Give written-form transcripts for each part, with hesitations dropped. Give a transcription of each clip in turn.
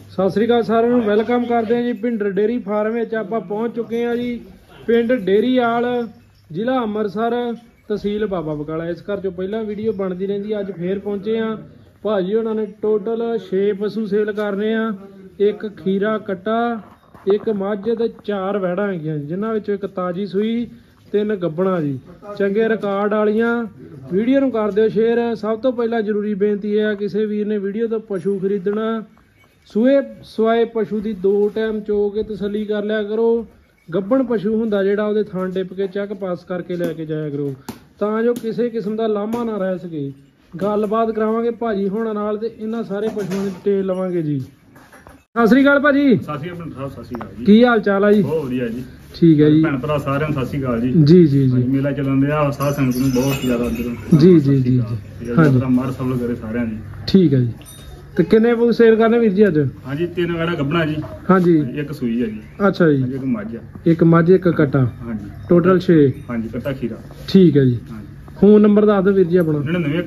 ਸਤਿ ਸ੍ਰੀ ਅਕਾਲ ਸਾਰਿਆਂ ਨੂੰ ਵੈਲਕਮ ਕਰਦੇ ਹਾਂ ਜੀ ਭਿੰਡਰ ਡੇਅਰੀ ਫਾਰਮ ਵਿੱਚ। ਆਪਾਂ ਪਹੁੰਚ ਚੁੱਕੇ ਹਾਂ ਜੀ ਪਿੰਡ ਡੇਅਰੀਵਾਲ, ਜ਼ਿਲ੍ਹਾ ਅੰਮ੍ਰਿਤਸਰ, ਤਹਿਸੀਲ ਬਾਬਾ ਬਕਾਲਾ। ਇਸ ਘਰ ਚੋਂ ਪਹਿਲਾਂ ਵੀਡੀਓ ਬਣਦੀ ਰਹਿੰਦੀ, ਅੱਜ ਫੇਰ ਪਹੁੰਚੇ ਹਾਂ। ਭਾਜੀ ਉਹਨਾਂ ਨੇ ਟੋਟਲ 6 ਪਸ਼ੂ ਸੇਲ ਕਰਨੇ ਆ। ਇੱਕ ਖੀਰਾ ਕੱਟਾ, ਇੱਕ ਮੱਝ ਤੇ 4 ਵੈੜਾਂ ਹੈਗੀਆਂ, ਜਿਨ੍ਹਾਂ ਵਿੱਚੋਂ ਇੱਕ ਤਾਜੀ ਸੂਈ, 3 ਗੱਭਣਾ ਜੀ। ਚੰਗੇ ਰਿਕਾਰਡ ਵਾਲੀਆਂ। ਵੀਡੀਓ ਨੂੰ ਕਰ ਦਿਓ ਸ਼ੇਅਰ। ਸਭ ਤੋਂ ਪਹਿਲਾਂ ਜ਼ਰੂਰੀ ਬੇਨਤੀ ਹੈ, ਕਿਸੇ ਵੀਰ ਨੇ ਵੀਡੀਓ ਤੋਂ ਪਸ਼ੂ ਖਰੀਦਣਾ, ਸੂਏ ਸਵਾਏ ਪਸ਼ੂ ਦੀ 2 ਟਾਈਮ ਚੋ ਕੇ ਤਸੱਲੀ ਕਰ ਲਿਆ ਕਰੋ। ਗੱਭਣ ਪਸ਼ੂ ਹੁੰਦਾ ਜਿਹੜਾ, ਉਹਦੇ ਥਣ ਟਿਪ ਕੇ ਚੈੱਕ ਪਾਸ ਕਰਕੇ ਲੈ ਕੇ ਜਾਇਆ ਕਰੋ, ਤਾਂ ਜੋ ਕਿਸੇ ਕਿਸਮ ਦਾ ਲਾਮਾ ਨਾ ਰਹਿ ਸਕੇ। ਗੱਲਬਾਤ ਕਰਾਵਾਂਗੇ ਭਾਜੀ ਹੋਣਾ ਨਾਲ ਤੇ ਇਹਨਾਂ ਸਾਰੇ ਪਸ਼ੂਆਂ ਦੀ ਡਿਟੇਲ ਲਵਾਂਗੇ ਜੀ। ਸਤਿ ਸ੍ਰੀ ਅਕਾਲ ਭਾਜੀ। ਸਤਿ ਸ੍ਰੀ ਅਕਾਲ। ਸਤਿ ਸ੍ਰੀ ਅਕਾਲ ਜੀ। ਕੀ ਹਾਲ ਚਾਲ ਆ ਜੀ? ਬਹੁਤ ਵਧੀਆ ਜੀ। ਠੀਕ ਹੈ ਜੀ। ਭੈਣ ਭਰਾ ਸਾਰਿਆਂ ਨੂੰ ਸਤਿ ਸ੍ਰੀ ਅਕਾਲ ਜੀ। ਜੀ ਜੀ ਜੀ। ਮੇਲਾ ਚੱਲਣ ਦਿਆ, ਸਾਧ ਸੰਗਤ ਨੂੰ ਬਹੁਤ ਜ਼ਿਆਦਾ ਅੰਦਰੋਂ ਜੀ ਜੀ ਜੀ। ਹਾਂਜੀ, ਮਾਰ ਸਭ ਕਰੇ ਸਾਰਿਆਂ ਦੀ। ਠੀਕ ਹੈ ਜੀ। ਤੇ ਕਿੰਨੇ ਪਸ਼ੂ ਸੇਲ ਕਰਨੇ ਵੀਰ ਜੀ ਅੱਜ? ਹਾਂਜੀ, 3 ਵੈੜਾ ਗੱਭਣਾ ਜੀ। ਹਾਂਜੀ, ਇੱਕ ਸੂਈ ਹੈ ਜੀ। ਅੱਛਾ ਜੀ। ਇੱਕ ਮੱਝ ਆ। ਇੱਕ ਮੱਝ, ਇੱਕ ਕੱਟਾ। ਹਾਂਜੀ, ਟੋਟਲ 6। ਹਾਂਜੀ, ਕੱਟਾ ਖੀਰਾ। ਠੀਕ ਹੈ ਜੀ। ਹਾਂਜੀ, ਫੋਨ ਨੰਬਰ ਦੱਸ ਦਿਓ ਵੀਰ ਜੀ ਆਪਣਾ।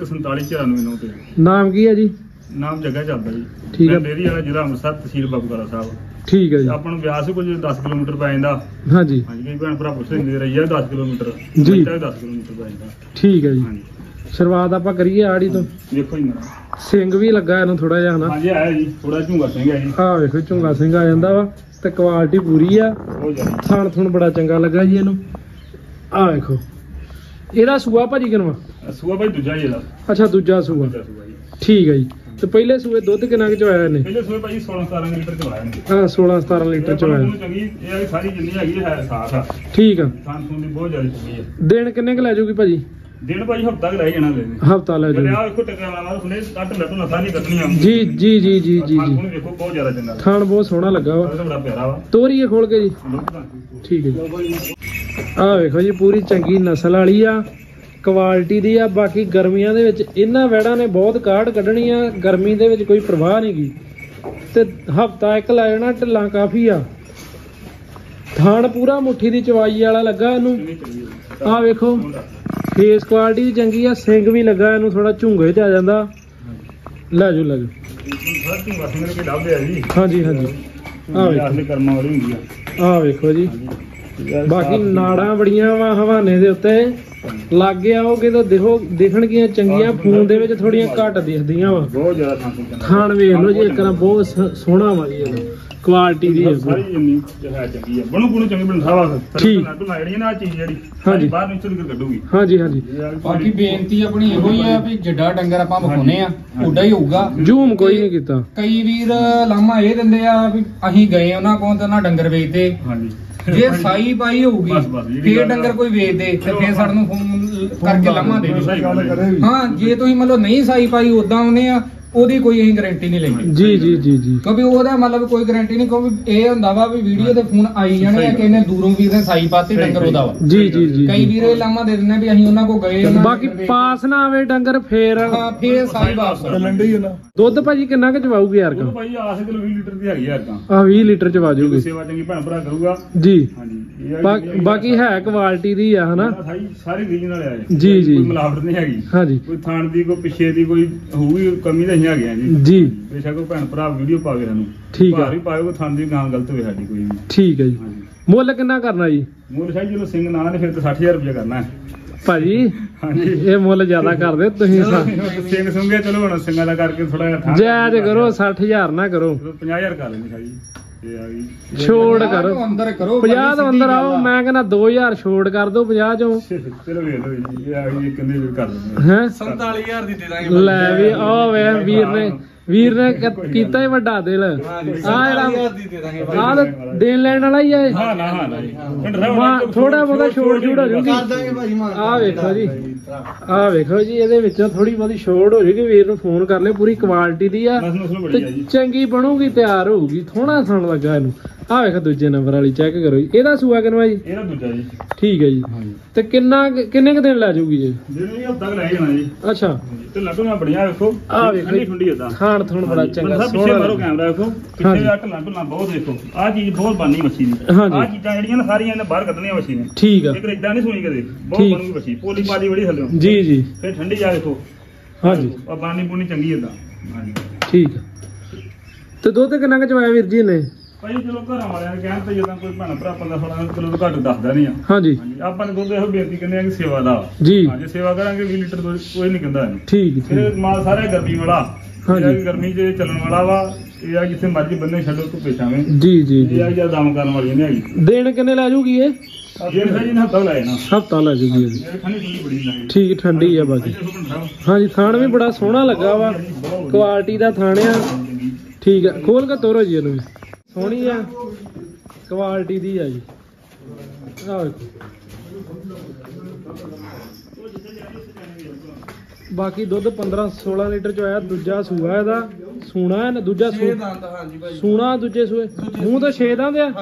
991449 ਤੇ। ਨਾਮ ਕੀ ਹੈ ਜੀ? ਨਾਮ ਜੱਗਾ ਚੱਲਦਾ ਜੀ। ਠੀਕ ਹੈ। ਡੇਅਰੀ ਵਾਲਾ, ਜ਼ਿਲ੍ਹਾ ਅੰਮ੍ਰਿਤਸਰ, ਤਹਿਸੀਲ ਬਾਬਾ ਬਕਾਲਾ ਸਾਹਿਬ। ਠੀਕ ਹੈ ਜੀ। ਆਪਾਂ ਨੂੰ ਬਿਆਸ ਕੁਝ 10 ਕਿਲੋਮੀਟਰ ਪੈ ਜਾਂਦਾ। ਹਾਂਜੀ ਹਾਂਜੀ, ਕਈ ਭੈਣ ਭਰਾ ਪੁੱਛਦੇ ਹੁੰਦੇ ਰਹੀ ਆ 10 ਕਿਲੋਮੀਟਰ ਜੀ। 10 ਕਿਲੋਮੀਟਰ ਪੈ ਜਾਂਦਾ। ਠੀਕ ਹੈ ਜੀ। ਹਾਂਜੀ, ਸ਼ੁਰੂਆਤ ਆਪਾਂ ਕਰੀਏ ਆੜੀ ਤੋਂ। ਦੇਖੋ ਜੀ ਮੇਰਾ ਸਿੰਘ ਵੀ ਲੱਗਾ ਇਹਨੂੰ ਥੋੜਾ ਜਿਹਾ ਹਨਾ। ਹਾਂਜੀ, ਆਇਆ ਜੀ ਥੋੜਾ ਝੁੰਗਾ ਸਿੰਘ ਹੈ ਜੀ। ਆਹ ਵੇਖੋ ਝੁੰਗਾ ਸਿੰਘ ਆ ਜਾਂਦਾ ਵਾ ਤੇ ਕੁਆਲਿਟੀ ਪੂਰੀ ਆ। ਬਹੁਤ ਜ਼ਿਆਦਾ ਥਣ ਥੁਣ ਬੜਾ ਚੰਗਾ ਲੱਗਾ ਜੀ ਇਹਨੂੰ। ਆਹ ਵੇਖੋ ਇਹਦਾ ਸੂਆ ਭਾਜੀ ਕਿਨਵਾ? ਸੂਆ ਭਾਈ ਦੂਜਾ ਹੀ ਇਹਦਾ। ਅੱਛਾ, ਦੂਜਾ ਸੂਆ। ਦੂਜਾ ਸੂਆ ਜੀ। ਠੀਕ ਹੈ ਜੀ। ਤੇ ਪਹਿਲੇ ਸੂਏ ਦੁੱਧ ਕਿੰਨਾ ਕੁ ਚਵਾਇਆ ਇਹਨੇ? ਪਹਿਲੇ ਸੂਏ ਭਾਈ 16-17 ਲੀਟਰ ਚਵਾਇਆ ਨੇ। ਹਾਂ, 16-17 ਲੀਟਰ ਚਵਾਇਆ। ਚੰਗੀ ਇਹ ਆ ਕਿ ਸਾਰੀ ਜਿੰਨੀ ਹੈਗੀ ਹੈ ਸਾਫ ਆ। ਠੀਕ ਆ। ਥਾਂ ਥੂੰ ਦੀ ਬਹੁਤ ਜ਼ਿਆਦਾ ਚੰਗੀ ਹੈ। ਦਿਨ ਕਿੰਨੇ ਕੁ ਲੈ ਜਾਊਗੀ ਭਾਜੀ? ਦਿਨ ਭਾਈ ਹਫਤਾ ਕੁ ਰਹਿ ਜਾਣਾ ਲੈਣੇ। ਹਫਤਾ ਲੈ ਜਾਊਗੀ। ਆ ਵੇਖੋ ਟੱਕਰਾਂ ਵਾਲਾ ਹੁਣੇ ਕੱਟ ਲੱਟੂ ਨਸਾਂ ਨਹੀਂ ਕੱਟਣੀਆਂ। ਜੀ ਜੀ ਜੀ ਜੀ ਜੀ ਥਾਂ ਜੀ। ਥੂੰ ਵੇਖੋ ਬਹੁਤ ਜ਼ਿਆਦਾ ਚੰਗਾ। ਥਣ ਬਹੁਤ ਸੋਹਣਾ ਲੱਗਾ ਵਾ। ਬੜਾ ਪਿਆਰਾ ਵਾ। ਤੋਰੀਏ ਖੋਲ ਕੇ ਜੀ। ਠੀਕ ਹੈ ਜੀ। ਆਹ ਵੇਖੋ ਜੀ ਪੂਰੀ ਚੰਗੀ ਨਸਲ ਵਾਲੀ ਆ, ਕੁਆਲਿਟੀ ਦੀ ਆ। ਬਾਕੀ ਗਰਮੀਆਂ ਦੇ ਵਿੱਚ ਇਹਨਾਂ ਵੈੜਾਂ ਨੇ ਬਹੁਤ ਕਾਢ ਕੱਢਣੀ ਆ। ਗਰਮੀ ਦੇ ਵਿੱਚ ਕੋਈ ਪਰਵਾਹ ਨਹੀਂ ਗੀ ਤੇ ਹਫਤਾ ਇੱਕ ਲੈ ਜਾਣਾ। ਢਿੱਲਾਂ ਕਾਫੀ ਆ। ਥਾਣ ਪੂਰਾ ਮੁੱਠੀ ਦੀ ਚਵਾਈ ਵਾਲਾ ਲੱਗਾ ਇਹਨੂੰ। ਆਹ ਵੇਖੋ ਫੇਸ ਕੁਆਲਿਟੀ ਵੀ ਚੰਗੀ ਆ। ਸਿੰਘ ਵੀ ਲੱਗਾ ਇਹਨੂੰ, ਥੋੜਾ ਝੁੰਗੇ 'ਚ ਆ ਜਾਂਦਾ। ਲੈ ਜਾਓ ਲੈ ਜਾਓ। ਹਾਂਜੀ ਹਾਂਜੀ। ਆਹ ਵੇਖੋ ਕਰਮਾਂ ਵਾਲੀ ਹੁੰਦੀ ਆ। ਆਹ ਵੇਖੋ ਜੀ। ਬਾਕੀ ਨਾੜਾਂ ਬੜੀਆਂ ਵਾ ਹਵਾਨੇ ਦੇ ਉੱਤੇ। ਲਾਗੇ ਆਓਗੇ ਤਾਂ ਦਿਖਣਗੀਆਂ ਚੰਗੀਆਂ। ਫੋਨ ਦੇ ਵਿੱਚ ਥੋੜੀਆਂ ਘੱਟ ਦਿਖਦੀਆਂ ਵਾ। ਬਹੁਤ ਜ਼ਿਆਦਾ ਥਾਂ ਖਾਣ ਵੇਖ ਲਓ ਜੀ ਇੱਕ ਨਾ, ਬਹੁਤ ਸੋਹਣਾ ਵਾ ਜੀ ਇਹਦਾ। ਕੁਆਲਿਟੀ ਦੀ ਹੈ ਸਾਰੀ ਜਿੰਨੀ ਹੈ ਚੰਗੀ ਆ। ਬਣੂ ਚੰਗੀ ਬਣਦਾ ਵਾ। ਠੀਕ। ਜਿਹੜੀ ਨਾ ਚੀਜ਼ ਜਿਹੜੀ ਹਾਂਜੀ ਬਾਹਰ ਨਿਕਲ ਕੇ ਕੱਢੂਗੀ। ਹਾਂਜੀ ਹਾਂਜੀ। ਬਾਕੀ ਬੇਨਤੀ ਆਪਣੀ ਇਹੋ ਹੀ ਆ ਵੀ ਜਿੱਡਾ ਡੰਗਰ ਆਪਾਂ ਵਿਖਾਉਨੇ ਆ ਓਡਾ ਹੀ ਹੋਊਗਾ। ਜ਼ੂਮ ਕੋਈ ਨਹੀਂ ਕੀਤਾ। ਕਈ ਵੀਰ ਲਾਮਾ ਇਹ ਦਿੰਦੇ ਆ ਵੀ ਅਸੀਂ ਗਏ ਉਹਨਾਂ ਕੋਲ ਤੇ ਉਹਨਾਂ ਡੰਗਰ ਵੇਚਦੇ। ਹਾਂਜੀ, ਜੇ ਸਾਈ ਪਾਈ ਹੋਊਗੀ ਬਸ ਜਿਹੜੀ ਫੇਰ ਡੰਗਰ ਕੋਈ ਵੇਚਦੇ ਤੇ ਫੇਰ ਸਾਡੇ ਨੂੰ ਫੋਨ ਕਰਕੇ ਲਾਮਾ ਦੇ ਸਹੀ ਦਿਓ। ਗੱਲ ਹੈ। ਹਾਂ, ਜੇ ਤੁਸੀਂ ਮਤਲਬ ਨਹੀਂ ਸਾਈ ਪਾਈ ਉਦਾਂ ਆਉਨੇ ਆ, ਉਹਦੀ ਕੋਈ ਅਸੀਂ ਗਾਰੰਟੀ ਨਹੀਂ ਲੈਂਦੇ। ਜੀ ਜੀ ਜੀ ਜੀ। ਕਿਉਂਕਿ ਉਹਦਾ ਮਤਲਬ ਕੋਈ ਗਾਰੰਟੀ ਨਹੀਂ। ਕਿਉਂਕਿ ਇਹ ਹੁੰਦਾ ਵਾ ਵੀ ਵੀਡੀਓ ਤੇ ਫੋਨ ਆਈ ਜਾਣੇ ਆ ਕਿ ਇਹਨੇ ਦੂਰੋਂ ਵੀਰ ਨੇ ਸਾਈ ਪਾਤੀ ਡੰਗਰ ਉਹਦਾ ਵਾ। ਜੀ ਜੀ ਜੀ। ਕਈ ਵੀਰ ਇਹ ਲਾਮਾ ਦੇ ਦਿੰਦੇ ਵੀ ਅਸੀਂ ਉਹਨਾਂ ਕੋਲ ਗਏ। ਬਾਕੀ ਪਾਸ ਨਾ ਆਵੇ ਡੰਗਰ ਫੇਰ ਹਾਂ, ਫੇਰ ਸਾਈ ਵਾਪਸ ਲੰਡੇ ਹੀ ਨਾ। ਦੁੱਧ ਭਾਜੀ ਕਿੰਨਾ ਕੁ ਚਵਾਊਗੀ ਯਾਰ? ਉਹ ਭਾਈ ਆਸ ਕਿਲੋ 20 ਲੀਟਰ ਦੀ ਹੈਗੀ ਯਾਰ ਤਾਂ। ਆ 20 ਲੀਟਰ ਚਵਾ ਜੂਗੀ। ਸੇਵਾ ਚੰਗੀ ਭੈਣ ਭਰਾ ਕਰੂਗਾ ਜੀ। ਹਾਂਜੀ, ਇਹ ਆ ਕਿ ਬਾਕੀ ਹੈ ਕੁਆਲਿਟੀ ਦੀ ਆ ਹਨਾ। ਸਾਰੇ ਰੀਜਨਲ ਆ। ਜੀ ਜੀ। ਕੋਈ ਮਿਲਾਵਟ ਨਹੀਂ ਹੈਗੀ। ਹਾਂਜੀ। ਕੋਈ ਥਾਣ ਦੀ ਕੋਈ ਪਿੱਛੇ ਦੀ ਕੋਈ ਹੋਊਗੀ ਕਮੀ ਤਾਂ ਨਹੀਂ ਹੈਗੀਆਂ ਜੀ। ਜੀ। ਬੇਸ਼ੱਕ ਕੋਈ ਭੈਣ ਭਰਾ ਵੀਡੀਓ ਪਾਵੇ ਸਾਨੂੰ। ਠੀਕ ਆ। ਭਾਰ ਵੀ ਪਾਵੇ ਕੋਈ ਥਾਂ ਦੀ ਨਾ ਗਲਤ ਹੋਵੇ ਸਾਡੀ ਕੋਈ ਵੀ। ਠੀਕ ਹੈ ਜੀ। ਹਾਂਜੀ, ਮੁੱਲ ਕਿੰਨਾ ਕਰਨਾ ਜੀ? ਮੁੱਲ ਸ਼ਾਇਦ ਜਦੋਂ ਸਿੰਘ ਨਾ ਨੇ ਫਿਰ ਤਾਂ 60,000 ਰੁਪਏ ਕਰਨਾ ਹੈ ਭਾਜੀ। ਹਾਂਜੀ, ਇਹ ਮੁੱਲ ਜ਼ਿਆਦਾ ਕਰਦੇ ਤੁਸੀਂ। ਸਿੰਘ ਸੁੰਗੇ ਚਲੋ ਹੁਣ ਸਿੰਘਾਂ ਦਾ ਕਰਕੇ ਥੋੜਾ ਜਿਹਾ ਜਾਇਜ਼ ਕਰੋ, 60,000 ਨਾ ਕਰੋ। 50,000 ਕਰ ਲੈਣੀ ਸਾਡੀ। ਇਹ ਆ ਗਈ ਛੋੜ ਕਰੋ। ਅੰਦਰ ਕਰੋ 50 ਤੋਂ ਅੰਦਰ ਆਓ। ਮੈਂ ਕਹਿੰਦਾ 2,000 ਛੋੜ ਕਰ ਦੋ 50 ਚੋਂ। ਚਲੋ ਵੇਖ ਲਓ ਜੀ। ਇਹ ਆ ਗਈ ਕਿੰਨੇ ਵੀ ਕਰ ਲੈਂਦੇ ਹੈ 47,000 ਦੀ ਦੇ ਦਾਂਗੇ। ਲੈ ਵੀ ਆਹ ਵੇ ਵੀਰ ਨੇ ਕੀਤਾ ਹੀ ਵੱਡਾ ਦਿਲ। ਆ ਜਿਹੜਾ ਆਹ ਤਾਂ ਦੇਣ ਲੈਣ ਵਾਲਾ ਹੀ ਹੈ। ਹਾਂ ਨਾ ਜੀ। ਥੋੜਾ ਬਹੁਤਾ ਛੋੜ ਹੋ ਜੂਗੀ। ਆਹ ਵੇਖੋ ਜੀ। ਆਹ ਵੇਖੋ ਜੀ, ਇਹਦੇ ਵਿੱਚੋਂ ਥੋੜੀ ਬਹੁਤੀ ਛੋੜ ਹੋ ਜੂਗੀ। ਵੀਰ ਨੂੰ ਫੋਨ ਕਰ ਲਿਓ। ਪੂਰੀ ਕੁਆਲਿਟੀ ਦੀ ਆ ਤੇ ਚੰਗੀ ਬਣੂਗੀ, ਤਿਆਰ ਹੋਊਗੀ। ਥੋੜਾ ਸੁਣ ਲੱਗਾ ਇਹਨੂੰ। ਆਹ ਵੇਖ ਦੂਜੇ ਨੰਬਰ ਵਾਲੀ ਚੈੱਕ ਕਰੋ ਜੀ। ਇਹਦਾ ਸੂਆ ਕਿੰਨਾ ਜੀ? ਇਹਦਾ ਦੂਜਾ ਜੀ। ਠੀਕ ਹੈ ਜੀ। ਤੇ ਕਿੰਨੇ ਕੁ ਦਿਨ ਲੈ ਜਾਊਗੀ ਜੀ? ਦਿਨ ਹਫਤਾ ਕੁ ਲੈ ਜਾਣਾ ਜੀ। ਅੱਛਾ। ਤੇ ਲੱਗਣਾ ਬੜੀਆਂ ਵੇਖੋ। ਆਹ ਵੇਖੋ ਠੰਡੀ ਠੰਡੀ ਇਦਾਂ। ਖਾਣ ਥਣ ਬੜਾ ਚੰਗਾ ਪਿੱਛੇ ਸੋਹਣਾ। ਮਾਰੋ ਕੈਮਰਾ ਵੇਖੋ। ਪਿੱਛੇ ਆ ਢੱਲਾਂ ਢੁੱਲਾਂ ਬਹੁਤ ਵੇਖੋ। ਆਹ ਚੀਜ਼ ਬਹੁਤ ਬਾਨੀ ਮੱਛੀ ਦੀ। ਆਹ ਚੀਜ਼ਾਂ ਜਿਹੜੀਆਂ ਨੇ ਸਾਰੀਆਂ ਇਹਨੇ ਬਾਹਰ ਕੱਢਣੀਆਂ ਮੱਛੀ ਨੇ। ਠੀਕ ਆ। ਇੱਕ ਇਦਾਂ ਨਹੀਂ ਸੁਣੀ ਕਦੇ। ਬਹੁਤ ਬਣੂਗੀ ਮੱਛੀ। ਪੋਲੀ ਪਾਲੀ ਬੜੀ ਥੱਲੇ। ਜੀ ਜੀ। ਫਿਰ ਠੰਡੀ ਆ ਵੇਖੋ। ਹਾਂਜੀ। ਆ ਬਾਨੀ ਪੂਣੀ ਚੰਗੀ ਇਦਾਂ। ਹਾਂਜੀ, ਠੀਕ ਆ। ਤੇ ਦੁੱਧ ਕਿੰਨਾ ਕੁ ਚਵਾਇਆ ਵੀਰ ਜੀ ਨੇ? ਭਾਈ ਚਲੋ ਘਰਾਂ ਵਾਲਿਆਂ ਨੇ ਕਹਿਣ ਤੇ ਜਦੋਂ ਕੋਈ ਭੈਣ ਭਰਾ 15-16 ਕਿਲੋ ਤੋਂ ਘੱਟ ਦੱਸਦਾ ਨਹੀਂ ਆ। ਹਾਂਜੀ ਆਪਾਂ ਨੇ ਦੁੱਧ ਇਹੋ ਬੇਨਤੀ ਕਹਿੰਦੇ ਆ ਕਿ ਸੇਵਾ ਦਾ ਜੀ। ਜੇ ਸੇਵਾ ਕਰਾਂਗੇ 20 ਲੀਟਰ ਦੁੱਧ ਕੋਈ ਨਹੀਂ ਕਹਿੰਦਾ ਇਹਨੂੰ। ਠੀਕ ਇਹ ਮਾਲ ਸਾਰਾ ਗਰਮੀ ਵਾਲਾ। ਹਾਂਜੀ ਗਰਮੀ 'ਚ ਚੱਲਣ ਵਾਲਾ ਵਾ। ਇਹ ਆ ਜਿੱਥੇ ਮਰਜ਼ੀ ਬੰਨੇ ਛੱਡੋ ਧੁੱਪੇ ਛਾਵੇਂ। ਜੀ ਜੀ ਇਹ ਆ ਜਾਂ ਦਮ ਕਰਨ ਵਾਲੀ ਨਹੀਂ ਹੈਗੀ। ਦਿਨ ਕਿੰਨੇ ਲੈ ਜੂਗੀ ਇਹ? ਜੇ ਜੀ ਨਾ ਹੱਥ ਲਾਏ ਨਾ ਹਫਤਾ ਲੈ ਜੂਗੀ ਇਹਦੀ। ਇਹ ਖਾਣੀ ਠੰਡੀ ਬੜੀ ਲੱਗੇ। ਠੀਕ ਠੰਡੀ ਆ ਬਾਕੀ। ਹਾਂਜੀ ਥਾਣ ਵੀ ਬੜਾ ਸੋਹਣਾ ਲੱਗਾ ਵਾ, ਕੁਆਲਿਟੀ ਦਾ ਥਾਣ ਆ। ਠੀਕ ਆ ਖੋਲ ਕੇ ਤੋਰੋ ਜੀ ਇਹਨੂੰ। ਸੋਹਣੀ ਆ ਕੁਆਲਿਟੀ ਦੀ ਆ ਜੀ। ਆਹ ਵੇਖੋ ਬਾਕੀ ਦੁੱਧ 15-16 ਲੀਟਰ ਚ ਆਇਆ। ਦੂਜਾ ਸੂਆ ਇਹਦਾ ਸੂਣਾ ਹੈ ਨਾ ਦੂਜਾ ਸੂਣਾ ਦੂਜੇ ਸੂਏ ਮੂੰਹ ਤਾਂ 6 ਦੰਦ ਆ।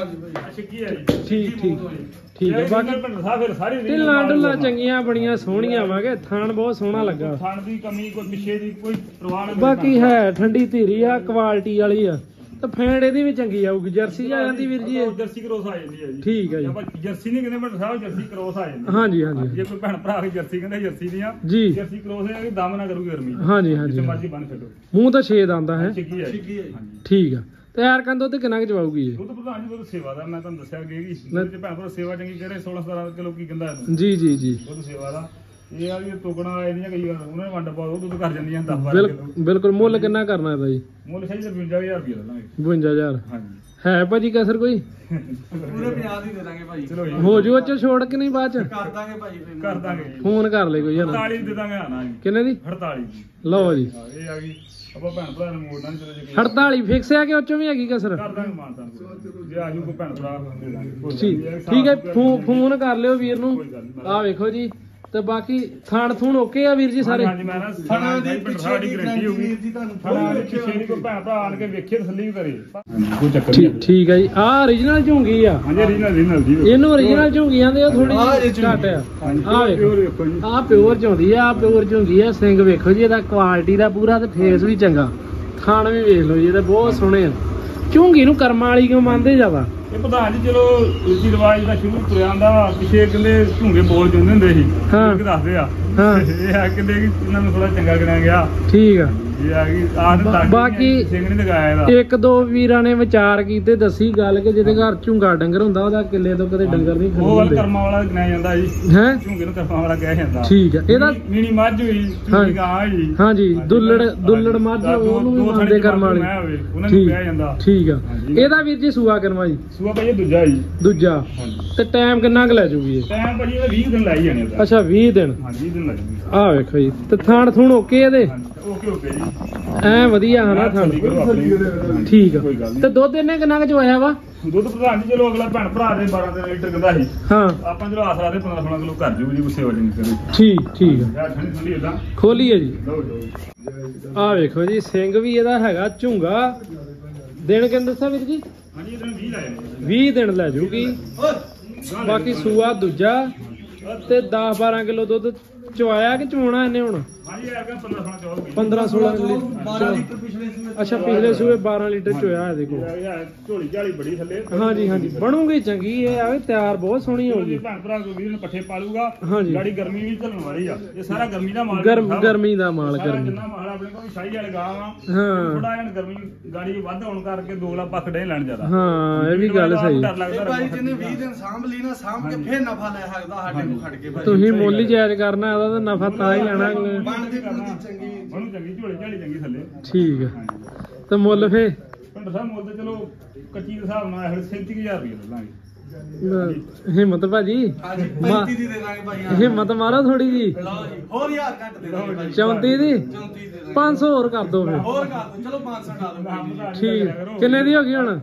ਠੀਕ ਠੀਕ ਠੀਕ ਹੈ। ਬਾਕੀ ਢਿੱਲਾਂ ਢੁੱਲਾਂ ਚੰਗੀਆਂ ਬੜੀਆਂ ਸੋਹਣੀਆਂ ਵਾਂਗੇ ਥਾਣ ਬਹੁਤ ਸੋਹਣਾ ਲੱਗਾ। ਥਾਣ ਦੀ ਕਮੀ ਕੋਈ ਪਿੱਛੇ ਦੀ ਕੋਈ ਪ੍ਰਵਾਹ ਨਹੀਂ। ਬਾਕੀ ਹੈ ਠੰਡੀ ਧੀਰੀ ਆ ਕੁਆਲਿਟੀ ਵਾਲੀ ਆ ਤੇ ਫੈਂਡ ਇਹਦੀ ਵੀ ਚੰਗੀ ਆਊਗੀ। ਜਰਸੀ ਆ ਜਾਂਦੀ ਵੀਰ ਜੀ ਇਹ? ਜਰਸੀ ਕ੍ਰੋਸ ਆ ਜਾਂਦੀ ਹੈ ਜੀ। ਠੀਕ ਹੈ ਜੀ। ਆਪਾਂ ਜਰਸੀ ਨਹੀਂ ਕਹਿੰਦੇ ਭੈਣ ਸਾਹਿਬ ਜਰਸੀ ਕ੍ਰੋਸ ਆ ਜਾਂਦੀ। ਹਾਂਜੀ ਹਾਂਜੀ ਜੇ ਕੋਈ ਭੈਣ ਭਰਾ ਜਰਸੀ ਕਹਿੰਦੇ ਜਰਸੀ ਨਹੀਂ ਆ ਜੀ। ਜਰਸੀ ਕ੍ਰੋਸ ਹੈ ਕਿ ਦਮ ਨਾ ਕਰੂਗੀ ਗਰਮੀ। ਹਾਂਜੀ ਹਾਂਜੀ ਜਿੱਥੇ ਮਰਜ਼ੀ ਬੰਨ ਛੱਡੋ। ਮੂੰਹ ਤਾਂ 6 ਦੰਦ ਆ ਹੈ। ਚਿੱਕੀ ਹੈ। ਠੀਕ ਆ ਤੇ ਯਾਰ ਕਹਿੰਦਾ ਦੁੱਧ ਕਿੰਨਾ ਕੁ ਚਵਾਊਗੀ ਇਹ? ਦੁੱਧ ਪ੍ਰਧਾਨ ਜੀ ਦੁੱਧ ਸੇਵਾ ਦਾ ਮੈਂ ਤੁਹਾਨੂੰ ਦੱਸਿਆ ਕਿ ਜੇ ਭੈਣ ਭਰਾ ਸੇਵਾ ਚੰਗੀ ਕਰੇ 16-17 ਕਿਲੋ ਕੀ ਕਹਿੰਦਾ ਇਹਨੂੰ। ਜੀ ਜੀ ਜੀ ਦੁੱਧ ਸੇਵਾ ਦਾ ਇਹ ਆ ਵੀ ਤੋਕਣਾ ਇਹਦੀਆਂ ਕਈ ਵਾਰ ਉਹਨਾਂ ਨੇ ਵੰਡ ਪਾਓ ਦੁੱਧ ਕਰ ਜਾਂਦੀਆਂ 10-12 ਕਿਲੋ। ਬਿਲਕੁਲ ਮੁੱਲ ਕਿੰਨਾ ਕਰਨਾ ਇਹਦਾ ਜੀ? ਮੁੱਲ ਸਹੀ 52000 ਰੁਪਏ ਲੈ ਲਾਂਗੇ। 52000 ਹਾਂਜੀ ਹੈ ਭਾਜੀ ਕਸਰ ਕੋਈ? ਪੂਰੇ 50 ਹੀ ਦੇ ਦਾਂਗੇ ਭਾਈ। ਚਲੋ ਜੀ ਹੋ ਜੂ ਚ ਛੋੜ ਕੇ ਨਹੀਂ ਬਾਅਦ ਚ? ਕਰ ਦਾਂਗੇ ਭਾਈ ਕਰ ਦਾਂਗੇ ਜੀ। ਫੋਨ ਕਰ ਲੈ ਕੋਈ ਹਨਾ। 48 ਦੇ ਦਾਂਗੇ ਆਣਾ ਜੀ। ਕਿੰਨੇ ਦੀ? 48 ਜੀ। ਲਓ ਜੀ ਹਾਂ ਇਹ ਆ ਗਈ ਆਪਾਂ ਭੈਣ ਭਰਾ ਨੂੰ ਮੋੜਨਾ ਨਹੀਂ ਚਲੋ ਜੀ 48 ਫਿਕਸ ਆ ਕਿ ਉਹ ਚੋਂ ਵੀ ਹੈਗੀ ਕਸਰ? ਕਰ ਦਾਂਗੇ ਮਾਨਤਾ ਜੇ ਆਜੂ ਕੋਈ ਭੈਣ ਭਰਾ ਦੇ ਦਾਂਗੇ ਕੋਈ ਗੱਲ ਠੀਕ ਨਹੀਂ। ਠੀਕ ਹੈ ਫੋਨ ਕਰ ਲਿਓ ਵੀਰ ਨੂੰ। ਆਹ ਵੇਖੋ ਜੀ ਤੇ ਬਾਕੀ ਥਾਣ ਥੂਣ ਓਕੇ ਆ ਵੀਰ ਜੀ ਸਾਰੇ? ਹਾਂਜੀ ਮੈਂ ਨਾ ਥਾਣਾ ਦੀ ਪਿੱਛੇ ਦੀ ਗਰੰਟੀ ਹੋਊਗੀ ਥਾਣਾ ਦੀ ਪਿੱਛੇ ਦੀ ਕੋਈ ਭੈਣ ਭਰਾ ਆਣ ਕੇ ਵੇਖੇ ਤਸੱਲੀ ਵੀ ਕਰੇ ਕੋਈ ਚੱਕਰ ਨਹੀਂ। ਠੀਕ ਹੈ ਜੀ। ਆਹ origignal ਝੂੰਗੀ ਆ? ਹਾਂਜੀ ਰੀਨਲ ਜੀ। ਇਹਨੂੰ origignal ਝੂੰਗੀ ਆਂਦੇ ਆ ਥੋੜੀ ਘੱਟ ਆ। ਆਹ ਵੇਖੋ ਜੀ ਆਹ ਪਿਓਰ ਝੂੰਗੀ ਆ। ਪਿਓਰ ਝੂੰਗੀ ਆ। ਸਿੰਘ ਵੇਖੋ ਜੀ ਇਹਦਾ ਕੁਆਲਿਟੀ ਦਾ ਪੂਰਾ ਤੇ ਫੇਸ ਵੀ ਚੰਗਾ। ਥਾਣ ਵੀ ਵੇਖ ਲਓ ਜੀ ਇਹਦੇ ਬਹੁਤ ਸੋਹਣੇ ਆ। ਝੂੰਗੀ ਨੂੰ ਕਰਮਾਂ ਵਾਲੀ ਕਿਉਂ ਮੰਨਦੇ ਜ਼ਿਆਦਾ? ਇਹ ਪ੍ਰਧਾਨ ਜੀ ਚਲੋ ਰੀਤੀ ਰਿਵਾਜ ਦਾ ਸ਼ੁਰੂ ਤੁਰਿਆ ਆਂਦਾ ਪਿੱਛੇ ਕਹਿੰਦੇ ਝੂੰਗੇ ਬੋਲ ਜਾਂਦੇ ਹੁੰਦੇ ਸੀ। ਹਾਂ ਦੱਸਦੇ ਆ ਹਾਂ ਇਹ ਆ ਕਹਿੰਦੇ ਕਿ ਇਹਨਾਂ ਨੂੰ ਥੋੜਾ ਚੰਗਾ ਗਿਣਿਆ ਗਿਆ। ਠੀਕ ਆ। ਇਹ ਆ ਗਈ ਆਹ ਬਾਕੀ ਸਿੰਘ ਨਹੀਂ ਲਗਾਇਆ ਇਹਦਾ। ਇੱਕ ਦੋ ਵੀਰਾਂ ਨੇ ਵਿਚਾਰ ਕੀਤੇ ਦੱਸੀ ਗੱਲ ਕਿ ਜਿਹਦੇ ਘਰ ਝੂੰਗਾ ਡੰਗਰ ਹੁੰਦਾ ਉਹਦਾ ਕਿੱਲੇ ਤੋਂ ਕਦੇ ਡੰਗਰ ਨਹੀਂ ਉਹ ਵਾਲਾ ਖਰੀਦਦੇ ਕਰਮਾਂ ਵਾਲਾ ਗਿਣਿਆ ਜਾਂਦਾ ਜੀ। ਹੈ। ਝੂੰਗੇ ਨੂੰ ਕਰਮਾਂ ਵਾਲਾ ਕਿਹਾ ਜਾਂਦਾ। ਠੀਕ ਆ। ਇਹਦਾ ਮੀਣੀ ਮੱਝ ਹੋਈ ਝੂੰਗੀ ਗਾਂ ਹੋਈ। ਹਾਂਜੀ ਦੁੱਲੜ ਮੱਝ ਉਹਨੂੰ ਵੀ ਮੰਨਦੇ ਕਰਮਾਂ ਵਾਲੇ। ਉਹਨਾਂ ਨੂੰ ਕਿਹਾ ਜਾਂਦਾ। ਠੀਕ ਆ। ਇਹਦਾ ਵੀਰ ਜੀ ਸੂਆ ਕਰਮਾ ਜੀ? ਸੂਆ ਭਾਈ ਇਹ ਦੂਜਾ ਜੀ। ਦੂਜਾ। ਤੇ ਟਾਈਮ ਕਿੰਨਾ ਕੁ ਲੈ ਜੂਗੀ ਇਹ? ਟਾਈਮ ਭਾਜੀ ਇਹਦਾ 20 ਦਿਨ ਲਾਈ ਜਾਣੇ ਉਹਦਾ। ਅੱਛਾ 20 ਦਿਨ। ਹਾਂ 20 ਦਿਨ ਲੱਗਣਗੇ। ਆਹ ਵੇਖੋ ਜੀ ਤੇ ਥਾਣ ਥੂਣ ਓਕੇ ਇਹਦੇ? ਓਕੇ ਓਕੇ ਜੀ ਐ ਵਧੀਆ ਹਨਾ ਥਾਣ? ਠੀਕ ਆ। ਤੇ ਦੁੱਧ ਇਹਨੇ ਕਿੰਨਾ ਕੁ ਚਵਾਇਆ ਵਾ? ਦੁੱਧ ਪ੍ਰਧਾਨ ਜੀ ਚਲੋ ਅਗਲਾ ਭੈਣ ਭਰਾ ਦੇ 12 ਲੀਟਰ ਕਹਿੰਦਾ ਸੀ। ਹਾਂ ਆਪਾਂ ਚਲੋ ਆਸਰਾ ਦੇ 15-16 ਕਿਲੋ ਘਰ ਜੂ ਜੀ ਗੁੱਸੇ ਵਾਲੀ ਨਹੀਂ ਕਰੇ। ਠੀਕ ਆ। ਯਾਰ ਠੰਡੀ ਠੰਡੀ ਇਦਾਂ ਖੋਲੀਏ ਜੀ। ਲਓ ਲਓ ਆਹ ਵੇਖੋ ਜੀ ਸਿੰਘ ਵੀ ਇਹਦਾ ਹੈਗਾ ਝੁੰਗਾ। ਦਿਨ ਕਿੰਨੇ ਦੱਸਿਆ ਵੀਰ ਜੀ? ਹਾਂਜੀ ਇਹਦੇ 20 ਲਾਏ ਨੇ। 20 ਦਿਨ ਲੈ ਜੂਗੀ। ਬਾਕੀ ਸੂਆ ਦੂਜਾ ਤੇ 10-12 ਕਿਲੋ ਦੁੱਧ ਚਵਾਇਆ ਕਿ ਚਵਾਉਣਾ ਇਹਨੇ ਹੁਣ? ਹਾਂਜੀ ਇਹ ਹੈਗਾ 15-16 ਚੌਲ 15-16 ਲੀਟਰ ਪਿਛਲੇ ਸੂਏ। ਅੱਛਾ ਪਿਛਲੇ ਸੂਏ 12 ਲੀਟਰ ਚੋਇਆ ਇਹਦੇ ਕੋਲ। ਯਾਰ ਝੋਲੀ ਝਾਲੀ ਬੜੀ ਥੱਲੇ। ਹਾਂਜੀ ਹਾਂਜੀ ਬਣੂਗੀ ਚੰਗੀ ਇਹ ਆਵੇ ਤਿਆਰ ਬਹੁਤ ਸੋਹਣੀ ਹੋਊਗੀ। ਭੈਣ ਭਰਾ ਕੋਈ ਵੀਰ ਨੂੰ ਪੱਠੇ ਪਾਲੂਗਾ। ਹਾਂਜੀ ਗਾੜੀ ਗਰਮੀ ਵੀ ਝੱਲਣ ਵਾਲੀ ਆ। ਇਹ ਸਾਰਾ ਗਰਮੀ ਦਾ ਮਾਲ ਗਰਮੀ ਦਾ ਮਾਲ ਸਾਰਾ ਗਰਮੀ। ਜਿੰਨਾ ਮਾਲ ਆਪਣੇ ਕੋਲ ਸ਼ਾਹੀ ਵਾਲੇ ਗਾਂ ਵਾ। ਹਾਂ ਥੋੜਾ ਜਿਹਾ ਗਰਮੀ ਗਾੜੀ ਵੱਧ ਹੋਣ ਕਰਕੇ 2 ਲੱਖ ਪੱਖ ਡੇ ਲੈਣ ਜ਼ਿਆਦਾ। ਹਾਂ ਇਹ ਵੀ ਗੱਲ ਸਹੀ। ਡਰ ਲੱਗਦਾ ਭਾਈ ਜਿਹਨੇ 20 ਦਿਨ ਸਾਂਭ ਲਈ ਨਾ ਸਾਂਭ ਕੇ ਫੇਰ ਨਫਾ ਲੈ ਸਕਦਾ ਸਾਡੇ ਨੂੰ ਖੜ ਕੇ ਭਾਈ। ਤੁਸੀਂ ਮੁੱਲ ਹੀ ਜਾਇਜ਼ ਕਰਨਾ ਉਹਦਾ ਤਾਂ ਨਫਾ ਤਾਂ ਹੀ ਲੈਣਾ। ਬਣਦੀ ਬਣਦੀ ਚੰਗੀ। ਉਹਨੂੰ ਚੰਗੀ ਝੋਲੀ ਝਾਲੀ ਚੰਗੀ ਥੱਲੇ। ਠੀਕ ਆ। ਤੇ ਮੁੱਲ ਫੇ? ਪਿੰਡ ਸਾਹਿਬ ਮੁੱਲ ਤੇ ਚਲੋ ਕੱਚੀ ਦੇ ਹਿਸਾਬ ਨਾਲ ਇਹ 37000 ਰੁਪਏ ਲੈ ਲਾਂਗੇ। ਹਿੰਮਤ ਭਾਜੀ ਹਾਂਜੀ 35 ਦੀ ਦੇ ਦਾਂਗੇ ਭਾਈ। ਹਿੰਮਤ ਮਾਰੋ ਥੋੜੀ ਜੀ। ਲਓ ਜੀ ਹੋਰ 1000 ਘੱਟ ਦੇ ਦਾਂਗੇ ਭਾਈ। 34 ਦੀ 34 ਦੇ ਦਾਂਗੇ। 500 ਹੋਰ ਕਰ ਦੋ ਫੇ। ਹੋਰ ਕਰ ਦੋ ਚਲੋ 500 ਡਾ ਦੋ। ਠੀਕ ਕਿੰਨੇ ਦੀ ਹੋ ਗਈ ਹੁਣ?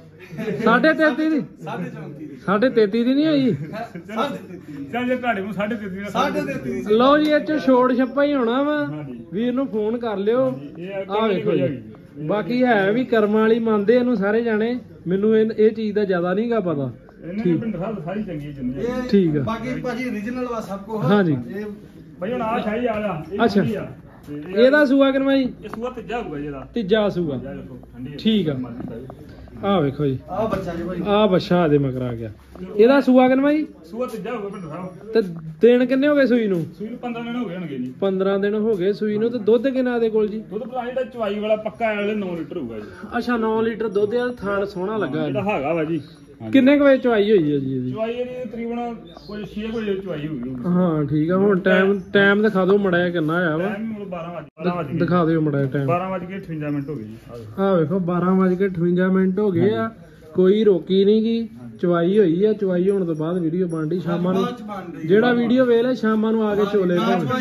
33.5 ਦੀ? 33.5 ਦੀ ਨਹੀਂ ਹੋਈ? ਚੱਲ ਜੇ ਤੁਹਾਡੇ ਨੂੰ 33.5 ਲਓ ਜੀ ਇਹ ਚ ਛੋੜ ਛੱਪਾ ਹੀ ਹੋਣਾ ਵਾ। ਵੀਰ ਨੂੰ ਫੋਨ ਕਰ ਲਿਓ। ਆਹ ਵੇਖੋ ਜੀ ਬਾਕੀ ਹੈ ਵੀ ਕਰਮਾਂ ਵਾਲੀ ਮੰਨਦੇ ਇਹਨੂੰ ਸਾਰੇ ਜਾਣੇ। ਮੈਨੂੰ ਇਹ ਚੀਜ਼ ਦਾ ਜ਼ਿਆਦਾ ਨਹੀਂਗਾ ਪਤਾ। ਇਹਨਾਂ ਪਿੰਡ ਸਾਹਿਬ ਸਾਰੀ ਚੰਗੀ ਜਿੰਨੀ ਆ। ਠੀਕ ਆ। ਬਾਕੀ ਭਾਜੀ origignal ਵਾ ਸਭ ਕੁਝ। ਹਾਂਜੀ ਇਹ ਭਾਈ ਹੁਣ ਆ ਸ਼ਾਹੀ ਆ ਜਾ। ਅੱਛਾ ਇਹਦਾ ਸੂਆ ਕਿੰਨਾ ਜੀ? ਇਹ ਸੂਆ ਤੀਜਾ ਹੋਊਗਾ ਜੀ ਇਹਦਾ। ਤੀਜਾ ਸੂਆ। ਠੰਡੀ ਠੀਕ ਆ। ਆਹ ਵੇਖੋ ਜੀ ਆਹ ਬੱਚਾ ਜੀ ਭਾਈ ਆਹ ਬੱਚਾ ਇਹਦੇ ਮਗਰ ਆ ਗਿਆ ਇਹਦਾ ਸੂਆ ਕਿੰਨਾ ਜੀ ਸੂਆ ਤੀਜਾ ਹੋ ਗਿਆ ਭਿੰਡਰ ਸਾਹਿਬ ਤੇ ਦਿਨ ਕਿੰਨੇ ਹੋ ਗਏ ਸੂਈ ਨੂੰ ਸੂਈ ਨੂੰ 15 ਦਿਨ ਹੋ ਗਏ ਹੋਣਗੇ ਜੀ 15 ਦਿਨ ਹੋ ਗਏ ਸੂਈ ਨੂੰ ਤੇ ਦੁੱਧ ਕਿੰਨਾ ਇਹਦੇ ਕੋਲ ਜੀ ਦੁੱਧ ਭਰਾ ਜਿਹੜਾ ਚਵਾਈ ਵਾਲਾ ਪੱਕਾ ਹੈ ਵਾਲੇ 9 ਲੀਟਰ ਹੋਊਗਾ ਜੀ ਅੱਛਾ 9 ਲੀਟਰ ਦੁੱਧ ਆ ਥਾਲ ਸੋਹਣਾ ਲੱਗਾ ਜਿਹੜਾ ਹੈਗਾ ਵਾ ਜੀ ਕਿੰਨੇ ਕੁ ਵਜੇ ਚਵਾਈ ਹੋਈ ਹੈ ਜੀ ਇਹਦੀ ਚਵਾਈ ਇਹਦੀ ਤਕਰੀਬਨ ਕੋਈ 6 ਵਜੇ ਚਵਾਈ ਹੋ ਗਈ ਹਾਂ ਠੀਕ ਆ ਹੁਣ ਟਾਈਮ ਦਿਖਾ ਦਿਓ ਮੜਾ ਕਿੰਨਾ ਆ ਵਾ ਟਾਈਮ 12 ਵਜੇ ਦਿਖਾ ਦਿਓ ਮੜਾ ਟਾਈਮ 12:58 ਮਿੰਟ ਹੋ ਗਏ ਜੀ ਆਹ ਵੇਖੋ 12:58 ਮਿੰਟ ਹੋ ਗਏ ਆ ਕੋਈ ਰੋਕੀ ਨਹੀਂ ਗੀ ਚਵਾਈ ਹੋਈ ਆ ਚਵਾਈ ਹੋਣ ਤੋਂ ਬਾਅਦ ਵੀਡੀਓ ਬਣਦੀ ਸ਼ਾਮਾਂ ਨੂੰ ਜਿਹੜਾ ਵੀਡੀਓ ਵੇਖ ਲੈ ਸ਼ਾਮਾਂ ਨੂੰ ਆ ਕੇ ਚੋਲੇ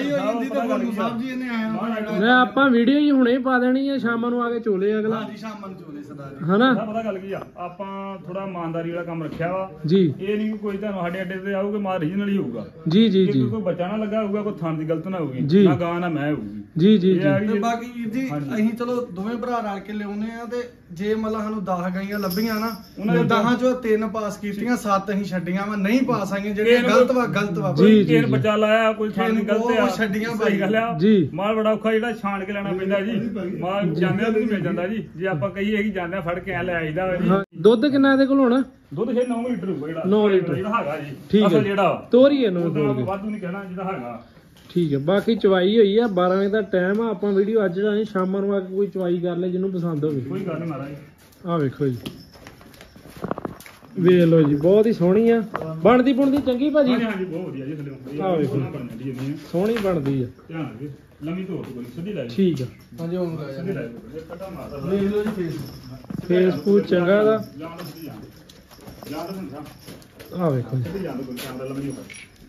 ਮੈਂ ਆਪਾਂ ਵੀਡੀਓ ਹੀ ਹੁਣੇ ਪਾ ਦੇਣੀ ਆ ਸ਼ਾਮਾਂ ਨੂੰ ਆ ਕੇ ਚੋਲੇ ਅਗਲਾ ਹਨਾ ਪਤਾ ਗੱਲ ਕੀ ਆ ਆਪਾਂ ਥੋੜਾ ਇਮਾਨਦਾਰੀ ਵਾਲਾ ਕੰਮ ਰੱਖਿਆ ਵਾ ਜੀ ਇਹ ਨਹੀਂ ਕੋਈ ਤੁਹਾਨੂੰ ਸਾਡੇ ਅੱਡੇ ਤੇ ਆਊਗਾ ਮਾਰ ਰੀਜਨਲ ਹੀ ਹੋਊਗਾ ਜੀ ਜੀ ਜੀ ਕੋਈ ਬੱਚਾ ਨਾ ਲੱਗਾ ਹੋਊਗਾ ਕੋਈ ਥਾਂ ਦੀ ਗਲਤ ਨਾ ਹੋਊਗੀ ਜੀ। ਨਾ ਗਾਂ ਨਾ ਮੈਂ ਹੋਊਗੀ ਜੀ ਜੀ ਇਹ ਆ ਜੀ ਵੀ ਤੇ ਬਾਕੀ ਵੀਰ ਜੀ ਅਸੀਂ ਚਲੋ ਦੋਵੇਂ ਭਰਾ ਰਲ ਕੇ ਲਿਆਉਨੇ ਆ ਤੇ ਜੇ ਮਤਲਬ ਸਾਨੂੰ 10 ਗਾਈਆਂ ਲੱਭੀਆਂ ਨਾ ਉਹਨਾਂ ਤੇ ਦੇ 10 ਚੋਂ 3 ਪਾਸ ਕੀਤੀਆਂ 7 ਅਸੀਂ ਛੱਡੀਆਂ ਵਾ ਨਹੀਂ ਪਾਸ ਆਈਆਂ ਜਿਹੜੀਆਂ ਗਲਤ ਵਾ ਜੀ, ਜੀ, ਕਿਸੇ ਬੱਚਾ ਲਾਇਆ ਕੋਈ ਥਾਂ ਦੀ ਗਲਤ ਆ ਉਹ ਛੱਡੀਆਂ ਸਹੀ ਗੱਲ ਆ ਜੀ। ਮਾਲ ਬੜਾ ਔਖਾ ਜਿਹੜਾ ਛਾਣ ਕੇ ਲੈਣਾ ਪੈਂਦਾ ਜੀ ਮਾਲ ਜਾਂਦੇ ਵੀ ਮਿਲ ਜਾਂਦਾ ਜੀ ਜੇ ਆਪਾਂ ਕਹੀਏ ਕਿ ਜਾਂਦੇ ਫੜ ਕੇ ਐ ਲੈ ਆਈਦਾ ਵਾ ਜੀ ਹਾਂ ਦੁੱਧ ਕਿੰਨਾ ਇਹਦੇ ਕੋਲ ਹੋਣਾ ਦੁੱਧ 9 ਲੀਟਰ ਹੋਊਗਾ ਜਿਹੜਾ 9 ਲੀਟਰ। ਜਿਹੜਾ ਹੈਗਾ ਜੀ ਠੀਕ ਹੈ। ਅਸਲ ਜਿਹੜਾ ਤੋਰੀ ਇਹਨੂੰ ਉਹਦਾ ਤੋੜ ਕੇ ਵਾਧੂ ਨਹੀਂ ਕਹਿਣਾ ਜਿਹੜਾ ਹੈਗਾ ਠੀਕ ਹੈ ਬਾਕੀ ਚਵਾਈ ਹੋਈ ਆ 12 ਵਜੇ ਦਾ ਟਾਈਮ ਆ ਆਪਾਂ ਵੀਡੀਓ ਅੱਜ ਦਾ ਨਹੀਂ ਸ਼ਾਮਾਂ ਨੂੰ ਆ ਕੇ ਕੋਈ ਚਵਾਈ ਕਰ ਲੈ ਜਿਹਨੂੰ ਪਸੰਦ ਹੋਵੇ ਕੋਈ ਗੱਲ ਨਹੀਂ ਮਹਾਰਾਜ ਆਹ ਵੇਖੋ ਜੀ ਵੇਖ ਲਓ ਜੀ ਬਹੁਤ ਹੀ ਸੋਹਣੀ ਆ ਬਣਦੀ ਬੁਣਦੀ ਚੰਗੀ ਭਾਜੀ ਹਾਂਜੀ ਹਾਂਜੀ ਬਹੁਤ ਵਧੀਆ ਜੀ ਥੱਲੇ ਆਹ ਵੇਖੋ। ਬਣਦੀ ਹੈ ਸੋਹਣੀ ਬਣਦੀ ਆ ਧਿਆਨ ਰੱਖੇ ਲੰਮੀ ਧੋਰ ਕੋਈ ਸਿੱਧੀ ਲੈ ਠੀਕ ਆ ਹਾਂਜੀ ਹੁਣ ਗਾ ਸਿੱਧੀ ਲੈ ਕੱਟਾ ਮਾਰਦਾ ਦੇਖ ਲਓ ਜੀ ਫੇਸ ਫੇਸਬੁੱਕ ਚੰਗਾ ਦਾ ਜਾਂ ਤਾਂ ਸਿੱਧੀ ਜਾਂ ਤਾਂ ਸੰਸਾ ਆਹ ਵੇਖੋ ਜੀ ਸਿੱਧੀ ਜਾਂ ਤਾਂ ਕੋਈ ਕੈਮਰਾ ਲੰਮੀ ਹੋ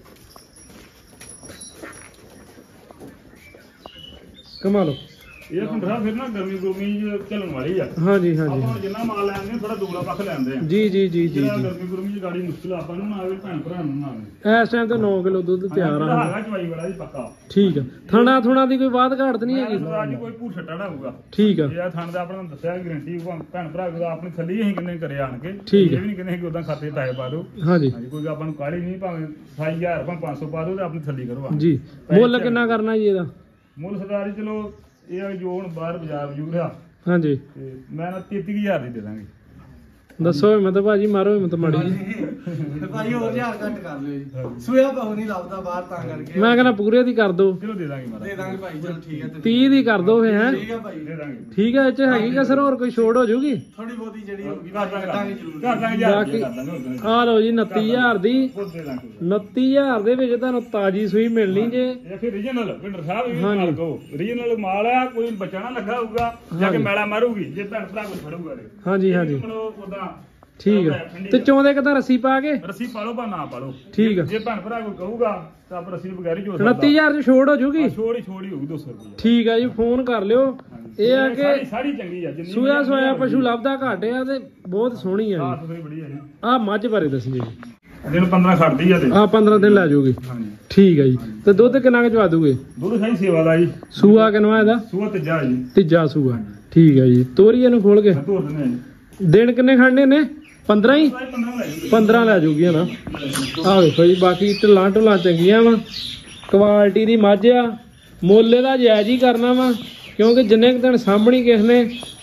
ਕਮਾ ਲਓ ਇਹ ਹੁੰਦਾ ਫਿਰ ਨਾ ਗਰਮੀ ਚੱਲਣ ਵਾਲੀ ਆ ਹਾਂਜੀ ਹਾਂਜੀ ਆਪਾਂ ਜਿੰਨਾ ਮਾਲ ਲੈਂਦੇ ਥੋੜਾ ਦੂਲਾ ਪੱਖ ਲੈਂਦੇ ਆ ਜੀ ਜੀ ਜੀ ਜੀ ਜਿਹੜਾ ਜੀ ਗਰਮੀ ਚ ਗਾੜੀ ਮੁਸ਼ਕਿਲ ਆਪਾਂ ਨੂੰ ਨਾ ਆਵੇ ਭੈਣ ਭਰਾ ਨੂੰ ਨਾ ਆਵੇ ਇਸ ਟਾਈਮ ਤੇ 9 ਕਿਲੋ ਦੁੱਧ ਤਿਆਰ ਆ ਹੈਗਾ ਚਵਾਈ ਵਾਲਾ ਜੀ ਪੱਕਾ ਠੀਕ ਆ ਥਣਾ ਦੀ ਕੋਈ ਬਾਤ ਘਾਟ ਨਹੀਂ ਹੈਗੀ ਅੱਜ ਕੋਈ ਭੂਰ ਛੱਟਾ ਨਾ ਹੋਊਗਾ ਠੀਕ ਆ ਇਹ ਥਣ ਦਾ ਆਪਣਾ ਦੱਸਿਆ ਗਰੰਟੀ ਭੈਣ ਭਰਾ ਕੋਲ ਆਪਣੀ ਥੱਲੀ ਅਸੀਂ ਕਿੰਨੇ ਕਰੇ ਆਣ ਕੇ ਠੀਕ ਇਹ ਹੈ। ਵੀ ਨਹੀਂ ਕਿੰਨੇ ਕਿ ਉਦਾਂ ਖਾਤੇ ਪੈਸੇ ਪਾ ਦਿਓ ਹਾਂਜੀ ਹਾਂਜੀ ਕੋਈ ਆਪਾਂ ਨੂੰ ਕਾਹਲੀ ਨਹੀਂ ਭਾਵੇਂ 28000 ਭਾਵੇਂ 500 ਪਾ ਦਿਓ ਤੇ ਆਪਣੀ ਥੱਲੀ ਕਰੋ ਆ ਜੀ ਮੁੱਲ ਕਿੰਨਾ ਕਰਨਾ ਜੀ ਇਹਦਾ ਮੁੱਲ ਸਰਦਾਰ ਜੀ ਚਲੋ ਇਹ ਆ ਜੋ ਹੁਣ ਬਾਹਰ ਬਾਜ਼ਾਰ ਬਜੂਰ ਆ ਹਾਂਜੀ ਤੇ ਮੈਂ ਨਾ 33000 ਦੀ ਦੇ ਦਾਂਗੇ ਦੱਸੋ ਹਿੰਮਤ ਭਾਜੀ ਮਾਰੋ ਹਿੰਮਤ ਮਾੜੀ ਜੀ ਤੇ ਭਾਈ ਹੋਰ 1000 ਘੱਟ ਕਰ ਲਿਓ ਜੀ ਸੂਆ ਪਾਉ ਨਹੀਂ ਲੱਭਦਾ ਬਾਹਰ ਤਾਂ ਕਰਕੇ ਮੈਂ ਕਹਿੰਦਾ ਪੂਰੇ ਦੀ ਕਰ ਦੋ ਚਲੋ ਦੇ ਦਾਂਗੇ ਮਾਰਾ ਦੇ ਦਾਂਗੇ ਭਾਈ ਚਲ ਠੀਕ ਹੈ 30 ਦੀ ਕਰ ਦੋ ਫੇ ਹੈ ਠੀਕ ਹੈ ਭਾਈ ਦੇ ਦਾਂਗੇ ਠੀਕ ਹੈ ਇਹ ਚ ਹੈਗੀ ਕਸਰ ਹੋਰ ਕੋਈ ਛੋੜ ਹੋ ਜੂਗੀ ਥੋੜੀ ਬਹੁਤੀ ਜਿਹੜੀ ਹੋਊਗੀ ਕਰ ਦਾਂਗੇ ਕੱਟਾਂਗੇ ਜ਼ਰੂਰ ਕਰ ਦਾਂਗੇ ਯਾਰ ਬਾਕੀ ਕਰ ਦਾਂਗੇ ਹੋਰ ਦਾਂਗੇ। ਆ ਲਓ ਜੀ 29000 ਦੀ ਹੋਰ ਦੇ ਦਾਂਗੇ 29000 ਦੇ ਵਿੱਚ ਤੁਹਾਨੂੰ ਤਾਜੀ ਸੂਈ ਮਿਲਣੀ ਜੇ ਇਹ ਫਿਰ ਰੀਜਨਲ ਪਿੰਡਰ ਸਾਹਿਬ ਇਹ ਵੀ ਹਾਂਜੀ। ਮਾਲ ਕਹੋ ਰੀਜਨਲ ਮਾਲ ਆ ਕੋਈ ਬੱਚਾ ਨਾ ਲੱਗਾ ਹੋਊਗਾ ਜਾ ਕੇ ਮੈਲਾ ਮਾਰੂਗੀ ਜੇ ਭੈਣ ਭਰਾ ਕੋਈ ਫੜੂਗਾ ਤੇ ਹਾਂਜੀ ਹਾਂਜੀ ਉਦਾਂ ਠੀਕ ਹੈ ਤੇ ਚੋਂਦੇ ਕਿਦਾਂ ਰੱਸੀ ਪਾ ਕੇ ਰੱਸੀ ਪਾਲੋ ਭਾ ਨਾ ਪਾਲੋ ਠੀਕ ਆ। ਜੇ ਭੈਣ ਭਰਾ ਕੋਈ ਕਹੂਗਾ ਤਾਂ ਆਪ ਰੱਸੀ ਨੂੰ ਬਗੈਰ ਹੀ ਜੋ 29000 ਚ ਛੋੜ ਹੋ ਜੂਗੀ ਛੋੜੀ ਹੋਊਗੀ 200 ਰੁਪਏ ਠੀਕ ਆ ਜੀ ਫੋਨ ਕਰ ਲਿਓ ਇਹ ਆ ਕਿ ਸਾਰੀ ਚੰਗੀ ਆ ਜਿੰਨੀ ਸੂਆ ਸੋਇਆ ਪਸ਼ੂ ਲੱਭਦਾ ਘੱਟ ਆ ਤੇ ਬਹੁਤ ਸੋਹਣੀ ਆ ਹਾਂ ਜੀ ਤੁਸੀਂ ਬੜੀ ਆ ਜੀ ਆ ਮੱਝ ਬਾਰੇ ਦੱਸੀਏ ਜੀ ਦਿਨ 15 ਖੜਦੀ ਆ ਤੇ ਆ 15 ਦਿਨ ਲੈ ਜਾਊਗੀ ਹਾਂਜੀ ਠੀਕ ਹੈ ਜੀ ਤੇ ਦੁੱਧ ਕਿੰਨਾ ਕੁ ਚਵਾ ਦੂਗੇ ਦੁੱਧ ਸਹੀ ਸੇਵਾ ਦਾ ਜੀ ਸੂਆ ਕਿੰਨਾ ਇਹਦਾ ਸੂਆ ਤੇ ਜਾ ਜੀ ਤੀਜਾ ਸੂਆ ਠੀਕ ਹੈ ਜੀ ਤੋਰੀਏ ਨੂੰ ਖੋਲ ਕੇ ਮੈਂ ਧੋਰ ਦਿੰਦੇ ਆ ਜੀ ਦਿਨ ਕਿੰਨੇ ਖੜਨੇ ਨੇ 15 ਹੀ 15 ਲੈ ਜੀ 15 ਲੈ ਜੂਗੀ ਨਾ ਆਹ ਵੇਖੋ ਜੀ ਬਾਕੀ ਢਿੱਲਾਂ ਢੁੱਲਾਂ ਚੰਗੀਆਂ ਵਾ ਕੁਆਲਿਟੀ ਦੀ ਮੱਝ ਆ ਮੁੱਲ ਇਹਦਾ ਜਾਇਜ਼ ਹੀ ਕਰਨਾ ਵਾ ਕਿਉਂਕਿ ਜਿੰਨੇ ਕੁ ਦਿਨ ਸਾਂਭਣੀ ਕਿਸ ਨੇ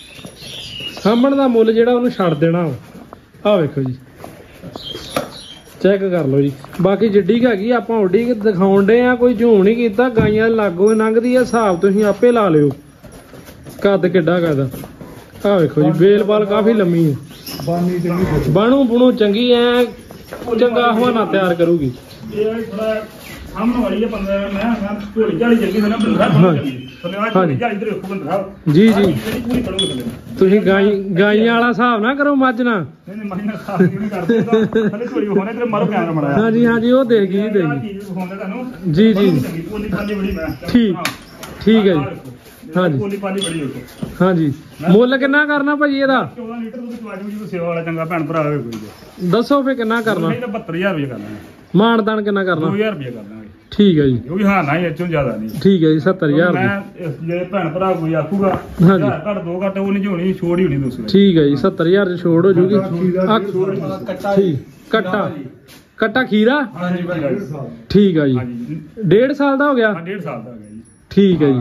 ਸਾਂਭਣ ਦਾ ਮੁੱਲ ਜਿਹੜਾ ਉਹਨੂੰ ਛੱਡ ਦੇਣਾ ਵਾ ਆਹ ਵੇਖੋ ਜੀ ਚੈੱਕ ਕਰ ਲਓ ਜੀ ਬਾਕੀ ਜਿੱਡੀ ਕੁ ਹੈਗੀ ਆਪਾਂ ਉੱਡੀ ਕੁ ਦਿਖਾਉਣ ਡੇ ਆ ਕੋਈ ਝੂਣ ਨਹੀਂ ਕੀਤਾ ਗਾਈਆਂ ਲਾਗੋਂ ਲੰਘਦੀ ਆ ਹਿਸਾਬ ਤੁਸੀਂ ਆਪੇ ਲਾ ਲਿਓ ਕੱਦ ਕਿੱਡਾ ਕਰਦਾ ਆਹ ਵੇਖੋ ਜੀ ਬੇਲਬਾਲ ਕਾਫੀ ਲੰਮੀ ਹੈ ਬਾਣੂ ਬੁਣੂ ਚੰਗੀ ਐ ਚੰਗਾ ਹਵਾਨਾ ਤਿਆਰ ਕਰੂਗੀ ਇਹ ਥੋੜਾ ਸਾਹਮਣੇ ਵਾਲੀ ਆ 15 ਮੈਂ ਝੋਲੀ ਝਾਲੀ ਜੱਗੀ ਨਾ ਬੰਦਾ ਥੱਲੇ ਆ ਝੋਲੀ ਝਾਲੀ ਇਧਰ ਵੇਖੋ ਬੰਦਾ ਜੀ ਜੀ ਜਿਹੜੀ ਪੂਰੀ ਕਰੋਗੇ ਥੱਲੇ ਤੁਸੀਂ ਗਾਈਆਂ ਵਾਲਾ ਹਿਸਾਬ ਨਾ ਕਰੋ ਮੱਝ ਨਾਲ ਨਹੀਂ ਮਹੀਨਾ ਸਾਫ ਨਹੀਂ ਕਰਦੇ ਤਾਂ ਥੱਲੇ ਝੋਲੀ ਹੋਣੇ ਤੇ ਮਾਰੋ ਕੈਮਰਾ ਮੜਾਇਆ ਹਾਂਜੀ ਹਾਂਜੀ ਉਹ ਦੇਖ ਗਈ ਦੇਖ ਗਈ ਚੀਜ਼ ਦਿਖਾਉਂਦੇ ਤੁਹਾਨੂੰ ਜੀ ਜੀ ਪੋਲੀ ਪਾਲੀ ਬੜੀ ਮੈਂ ਠੀਕ ਹੈ ਜੀ ਹਾਂਜੀ ਪੋਲੀ ਪਾਲੀ ਬੜੀ ਵੇਖੋ ਹਾਂਜੀ ਮੁੱਲ ਕਿੰਨਾ ਕਰਨਾ ਭਾਜੀ ਇਹਦਾ 14 ਲੀਟਰ ਦੁੱਧ ਚਵਾਜੂ ਜੀ ਸੇਵਾ ਵਾਲਾ ਚੰਗਾ ਭੈਣ ਭਰਾ ਹੋਵੇ ਕੋਈ ਦੱਸੋ ਫੇ ਕਿੰਨਾ ਕਰਨਾ ਨਹੀਂ ਤਾਂ 72000 ਰੁਪਏ ਕਰਨਾ ਮਾਨਦਾਨ ਕਿੰਨਾ ਕਰਨਾ 2000 ਰੁਪਏ ਕਰਨਾ ਠੀਕ ਹੈ ਜੀ ਉਹ ਵੀ ਹਾਂ ਨਾ ਇਹ ਚੋਂ ਜ਼ਿਆਦਾ ਨਹੀਂ ਠੀਕ ਹੈ ਜੀ 70000 ਦੀ ਮੈਂ ਜੇ ਭੈਣ ਭਰਾ ਕੋਈ ਆਖੂਗਾ ਹਾਂਜੀ। ਘੱਟ ਦੋ ਘੱਟ ਉਹ ਨਹੀਂ ਹੋਣੀ ਛੋੜ ਹੀ ਹੋਣੀ ਦੂਸਰੇ ਠੀਕ ਹੈ ਜੀ 70000 ਚ ਛੋੜ ਹੋ ਜੂਗੀ ਕੱਟਾ ਠੀਕ ਕੱਟਾ ਕੱਟਾ ਖੀਰਾ ਹਾਂਜੀ ਭਾਈ ਠੀਕ ਹੈ ਜੀ ਹਾਂਜੀ 1.5 ਸਾਲ ਦਾ ਹੋ ਗਿਆ ਹਾਂ 1.5 ਸਾਲ ਦਾ ਹੋ ਗਿਆ ਜੀ ਠੀਕ ਹੈ ਜੀ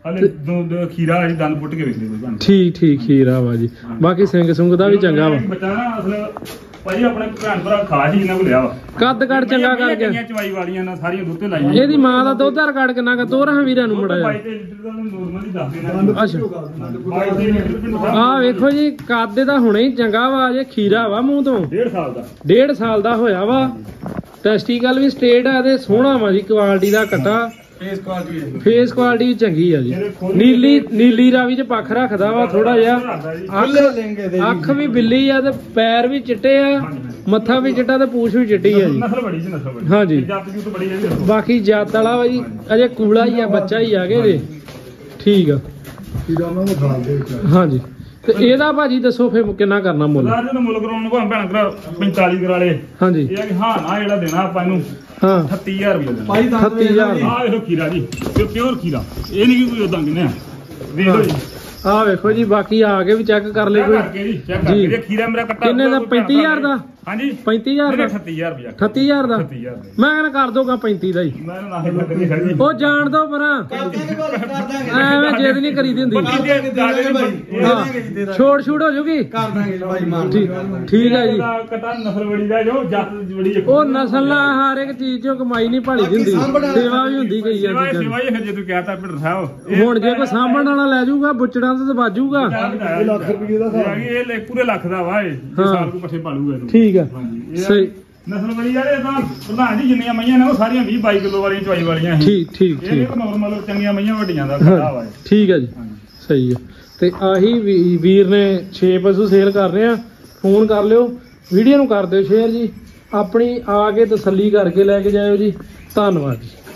ਹਲੇ ਦੋ ਖੀਰਾ ਜੀ ਦੰਦ ਪੁੱਟ ਕੇ ਵੇਖ ਲਿਓ ਭਾਵੇਂ। ਠੀਕ ਖੀਰਾ ਵਾ ਜੀ। ਬਾਕੀ ਸਿੰਘ ਸੁੰਗ ਦਾ ਵੀ ਚੰਗਾ ਵਾ। ਬੱਚਾ ਨਾ ਅਸਲ ਭਾਈ ਆਪਣੇ ਭੈਣ ਭਰਾ ਖਾਸ ਹੀ ਇਹਨਾਂ ਕੋਲ ਲਿਆ ਵਾ। ਕੱਦ ਕੱਦ ਚੰਗਾ ਕਰ ਗਿਆ। ਚਵਾਈ ਵਾਲੀਆਂ ਨਾ ਸਾਰੀਆਂ ਦੁੱਤੇ ਲਾਈਆਂ। ਇਹਦੀ ਮਾਂ ਦਾ ਦੁੱਧ ਰਿਕਾਰਡ ਕਿੰਨਾ ਕ ਤੋਰਾਂ ਵੀਰਾਂ ਨੂੰ ਮੜਾ ਜਾ। 22 ਲੀਟਰ ਦਾ ਨੋਰਮਲ ਹੀ ਦੱਸ ਦੇਣਾ। ਅੱਛਾ ਆ ਵੇਖੋ ਜੀ ਕੱਦ ਦਾ ਹੁਣੇ ਹੀ ਚੰਗਾ ਵਾ। ਜੇ ਖੀਰਾ ਵਾ ਮੂੰਹ ਤੋਂ 1.5 ਸਾਲ ਦਾ 1.5 ਸਾਲ ਦਾ ਹੋਇਆ ਵਾ। ਟੈਸਟੀਕਲ ਵੀ ਸਟੇਟ ਆ ਤੇ ਸੋਹਣਾ ਵਾ ਜੀ। ਕੁਆਲਿਟੀ ਦਾ ਕੱਟਾ ਫੇਸ ਕੁਆਲਿਟੀ ਚੰਗੀ ਆ ਜੀ। ਨੀਲੀ ਰਾਵੀ ਚ ਪੱਖ ਰੱਖਦਾ ਵਾ ਥੋੜਾ ਜਿਹਾ। ਅੱਖ ਵੀ ਬਿੱਲੀ ਆ ਤੇ ਪੈਰ ਵੀ ਚਿੱਟੇ ਆ। ਮੱਥਾ ਵੀ ਚਿੱਟਾ ਤੇ ਪੂਛ ਵੀ ਚਿੱਟੀ ਆ ਜੀ। ਨਸਲ ਬੜੀ ਜੀ ਨਸਲ ਬੜੀ। ਹਾਂਜੀ ਜੱਤ ਜੂਤ ਬੜੀ ਹੈ। ਬਾਕੀ ਜਾਤ ਵਾਲਾ ਵਾ ਜੀ। ਅਜੇ ਕੂਲਾ ਹੀ ਆ ਬੱਚਾ ਹੀ ਆ ਗਏ ਜੇ। ਠੀਕ ਆ ਹਾਂਜੀ। ਤੇ ਇਹਦਾ ਭਾਜੀ ਦੱਸੋ ਫੇਰ ਕਿੰਨਾ ਕਰਨਾ ਮੁੱਲ? ਰਾਜੇ ਨੂੰ ਮੁੱਲ ਕਰਾਉਣ ਨੂੰ ਭਾਵੇਂ ਭੈਣ ਕਰਾ 45 ਕਰਾ ਲੇ। ਹਾਂਜੀ ਇਹ ਆ ਕਿ ਹਾਂ ਨਾ ਜਿਹੜਾ ਦੇਣਾ ਆਪਾਂ ਇਹਨੂੰ ਹਾਂ 38000 ਰੁਪਏ ਦੇਣਾ। 38000 ਆਹ ਵੇਖੋ ਖੀਰਾ ਜੀ ਪਿਓਰ ਖੀਰਾ। ਇਹ ਨਹੀਂ ਕਿ ਕੋਈ ਉਦਾਂ ਕਿਨੇ ਆ। ਵੇਖ ਲਓ ਜੀ ਆਹ ਵੇਖੋ ਜੀ। ਬਾਕੀ ਆ ਕੇ ਵੀ ਚੈੱਕ ਕਰ ਲੈ ਕੋਈ। ਚੈੱਕ ਕਰਕੇ ਜੀ ਖੀਰਾ ਮੇਰਾ ਕੱਟਾ ਕਿੰਨੇ ਦਾ? 35000 ਦਾ? ਹਾਂਜੀ 35000 ਦਾ? 38000 ਰੁਪਏ 38000 ਦਾ? 38000 ਮੈਂ ਕਹਿੰਦਾ ਕਰ ਦੋਗਾ 35 ਦਾ ਹੀ। ਮੈਂ ਨਾ ਹੀ ਲੱਗਦੀ ਹੈ ਜੀ। ਉਹ ਜਾਣ ਦੋ ਪਰਾਂ। ਐਵੇਂ ਜਿੱਦ ਨਹੀਂ ਕਰੀਦੀ ਹੁੰਦੀ। ਛੋੜ ਹੋ ਜੂਗੀ। ਠੀਕ ਹੈ ਜੀ। ਕਟਾ ਨਸਲ ਬੜੀ ਦਾ ਜੋ ਜੱਤ ਬੜੀ। ਉਹ ਨਸਲ ਨਾਲ ਹਰ ਇੱਕ ਚੀਜ਼ ਚੋਂ ਕਮਾਈ ਨਹੀਂ ਭਾਲੀ ਦੀ ਹੁੰਦੀ। ਸੇਵਾ ਵੀ ਹੁੰਦੀ ਕਈ ਆ ਚੀਜ਼ਾਂ ਸੇਵਾ ਹੀ ਜੇ ਤੂੰ ਕਹਿਤਾ ਭਿੰਡਰ ਸਾਹਿਬ। ਹੁਣ ਜੇ ਕੋਈ ਸਾਂਭਣ ਵਾਲਾ ਲੈ ਜਾਊਗਾ ਬੁੱਚੜਾਂ ਤੋਂ ਬਾਜੂਗਾ। ਲੱਖ ਰੁਪਏ ਦਾ ਇਹ ਪੂਰੇ ਲੱਖ ਦਾ ਵਾ। ਇਹ ਸਾਲ ਕੋ ਪੱਠੇ ਪਾਲੂਗਾ ਇਹਨੂੰ। ਠੀਕ ਆ ਸਹੀ। ਨਸਲ ਬੜੀ ਯਾਰ ਇਹ ਤਾਂ ਪ੍ਰਧਾਨ ਜੀ ਜਿੰਨੀਆਂ ਮਈਆਂ ਨੇ ਉਹ ਸਾਰੀਆਂ 20-22 ਕਿਲੋ ਵਾਲੀਆਂ ਚਵਾਈ ਵਾਲੀਆਂ ਸੀ। ਠੀਕ ਇਹ ਨਹੀਂ ਨਾਰਮਲ ਚੰਗੀਆਂ ਮਈਆਂ ਵੱਡੀਆਂ ਦਾ ਖੜਾ ਵਾ। ਠੀਕ ਹੈ ਜੀ ਸਹੀ ਹੈ। ਤੇ ਆਹੀ ਵੀਰ ਨੇ 6 ਪਸ਼ੂ ਸੇਲ ਕਰ ਰਹੇ ਆ। ਫੋਨ ਕਰ ਲਿਓ। ਵੀਡੀਓ ਨੂੰ ਕਰ ਦਿਓ ਸ਼ੇਅਰ ਜੀ। ਆਪਣੀ ਆ ਕੇ ਤਸੱਲੀ ਕਰਕੇ ਲੈ ਕੇ ਜਾਇਓ ਜੀ। ਧੰਨਵਾਦ ਜੀ।